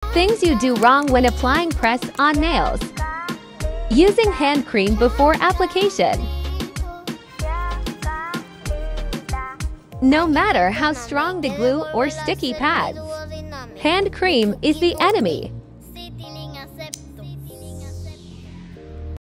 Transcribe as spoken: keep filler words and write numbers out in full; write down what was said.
Things you do wrong when applying press on nails. Using hand cream before application. No matter how strong the glue or sticky pads, hand cream is the enemy.